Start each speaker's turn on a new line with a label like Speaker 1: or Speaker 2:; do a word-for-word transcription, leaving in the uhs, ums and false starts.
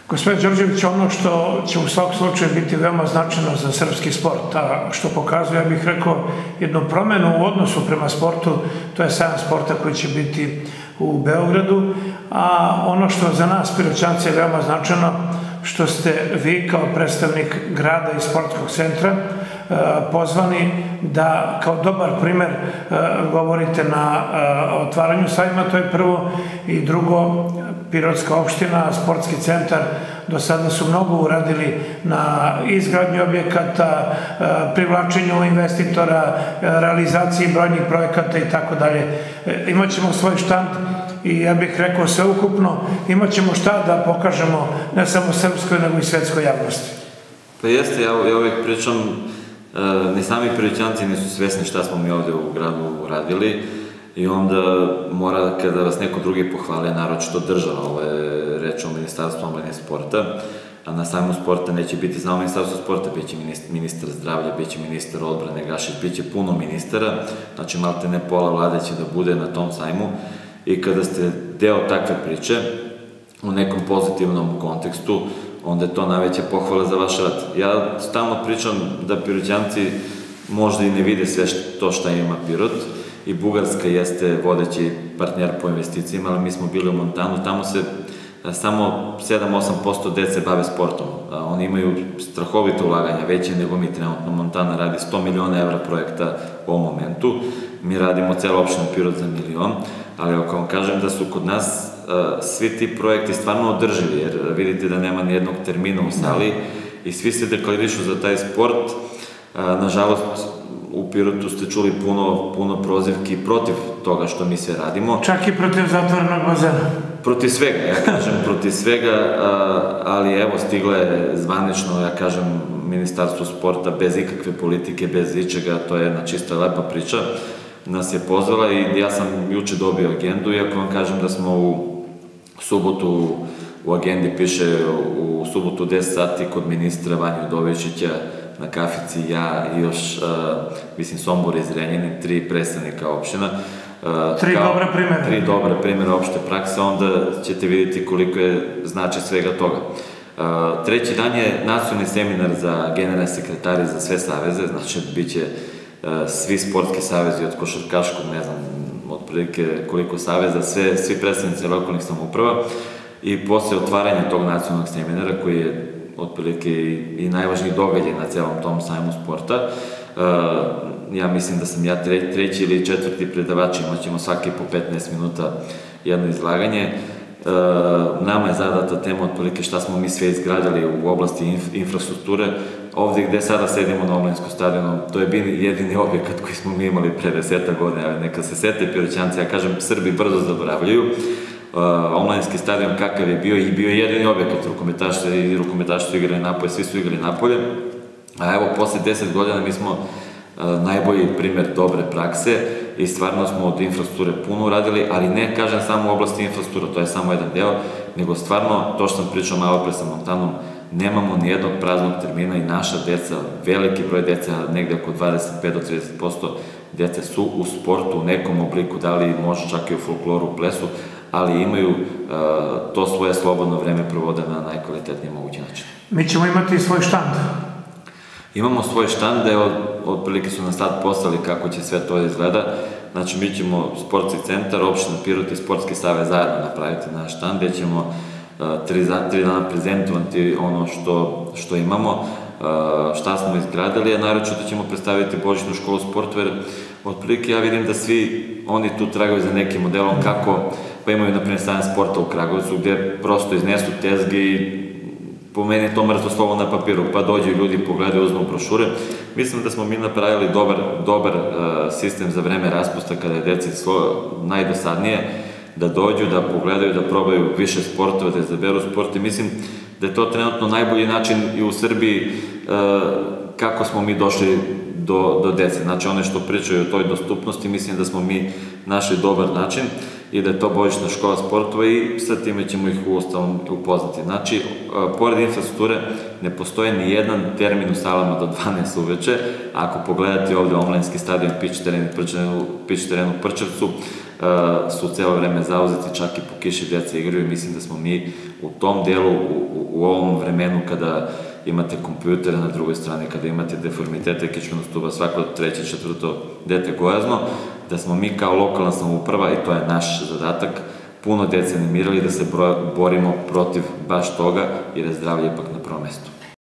Speaker 1: Gospodin Đorđević, ono što će u svakom slučaju biti veoma značajno za srpski sport, a što pokazuje, ja bih rekao, jednu promenu u odnosu prema sportu, to je sajam sporta koji će biti u Beogradu, a ono što za nas Piroćance je veoma značajno, što ste vi kao predstavnik grada i sportskog centra pozvani da kao dobar primer govorite na otvaranju sajma, to je prvo, i drugo, Pirotska opština, sportski centar, do sada su mnogo uradili na izgradnji objekata, privlačenju investitora, realizaciji brojnih projekata i tako dalje. Imaćemo svoj štand i ja bih rekao sveukupno, imaćemo šta da pokažemo ne samo srpskoj, nego i svetskoj javnosti.
Speaker 2: Pa jeste, ja uvijek pričam, ni sami Piroćanci nisu svesni šta smo mi ovde u gradu uradili i onda mora, kada vas neko drugi pohvali, naročito država, ovo je reč o Ministarstvu omladine sporta, a na sajmu sporta neće biti samo Ministarstvo sporta, bit će ministar zdravlja, bit će ministar odbrane Gašić, bit će puno ministara, znači malte ne pola vlade će da bude na tom sajmu i kada ste deo takve priče u nekom pozitivnom kontekstu, onda je to najveća pohvala za vaš rad. Ja stalno pričam da Piroćanci možda i ne vide sve to šta ima Pirot i Bugarska jeste vodeći partner po investicijama, ali mi smo bili u Montanu, tamo se samo sedam do osam posto dece bave sportom. Oni imaju strahovito ulaganja, veće nego mi trenutno. Montana radi sto miliona evra projekta u ovom momentu. Mi radimo celo opštinu Pirot za milion, ali ako vam kažem da su kod nas svi ti projekti stvarno održivi, jer vidite da nema nijednog termina u sali i svi se deklarišu za taj sport. Nažalost, u Pirotu ste čuli puno prozivki protiv toga što mi sve radimo.
Speaker 1: Čak i protiv zatvorenog bazena.
Speaker 2: Protiv svega, ja kažem, protiv svega, ali evo, stigla je zvanično, ja kažem, Ministarstvo sporta bez ikakve politike, bez ičega, to je jedna čista lepa priča, nas je pozvala i ja sam juče dobio agendu, iako vam kažem da smo u subotu, u agendi piše u subotu u deset sati kod ministra Vanja Udovičića na kafici, ja i još, mislim, Sombor iz Renjanina, tri predstavnika opština.
Speaker 1: Tri dobre primjera.
Speaker 2: Tri dobre primjera opšte prakse, onda ćete vidjeti koliko je značaj svega toga. Treći dan je nacionalni seminar za generalne sekretare za sve saveze, znači bit će svi sportski savezi od košarkaškog, ne znam, otprilike koliko saveza, svi predstavnici lokalnih samouprava i posle otvaranja tog nacionalnog seminara koji je otprilike i najvažniji događaj na celom tom sajmu sporta. Ja mislim da sam ja treći ili četvrti predavač, imat ćemo svaki po petnaest minuta jedno izlaganje. Nama je zadata tema otprilike šta smo mi sve izgradili u oblasti infrastrukture. Ovde gde sada sedimo na omladinskom stadionu, to je bio jedini objekat koji smo mi imali pre desetak godina. Neka se sete Piroćanci, ja kažem, Srbi brzo zaboravljaju. Omladinski stadion kakav je bio i bio je jedini objekat, rukometaši su igrali napolje, svi su igrali napolje. A evo, posle deset godina mi smo najbolji primer dobre prakse i stvarno smo od infrastrukture puno uradili, ali ne kažem samo u oblasti infrastrukture, to je samo jedan deo, nego stvarno, to što sam pričao malo pre sa Montanom, nemamo nijednog praznog termina i naša deca, veliki broj deca, negde oko dvadeset pet do trideset posto dece su u sportu u nekom obliku, da li može čak i u folkloru, plesu, ali imaju to svoje slobodno vreme provode na najkvalitetniji mogući način.
Speaker 1: Mi ćemo imati svoj štand.
Speaker 2: Imamo svoj štand, evo, otprilike su nas sad poslali kako će sve to izgleda. Znači, mi ćemo sportski centar, opština Pirot i sportski savez zajedno napraviti naš štand, gde ćemo tri dana prezentovati ono što imamo, šta smo izgradili, a naročito ćemo predstaviti Božićnu školu sporta, jer otprilike ja vidim da svi oni tu tragaju za nekim modelom kako, pa imaju na primjer sajam sporta u Kragujevcu, gde prosto iznesu tezge i po meni je to mrtvo slovo na papiru, pa dođu ljudi, pogledaju, uzmu brošure. Mislim da smo mi napravili dobar sistem za vreme raspusta kada je deci najdosadnije, da dođu, da pogledaju, da probaju više sportova, da izaberu sport i mislim da je to trenutno najbolji način i u Srbiji kako smo mi došli do dece. Znači, one što pričaju o toj dostupnosti, mislim da smo mi našli dobar način i da je to Božićna škola sportova i sa time ćemo ih u ostalom upoznati. Znači, pored infrastrukture ne postoji ni jedan termin u salama do dvanaest uveče. Ako pogledate ovde omladinski stadion, pić teren u Prčevcu, su celo vreme zauzeti, čak i po kiši deca igraju i mislim da smo mi u tom delu u ovom vremenu kada imate kompjutere na drugoj strani, kada imate deformitete kičmenog stuba, svako treće, četvrto dete gojazno, da smo mi kao lokalna samouprava, i to je naš zadatak, puno dece animirali da se borimo protiv baš toga, jer je zdravlje ipak na prvom mestu.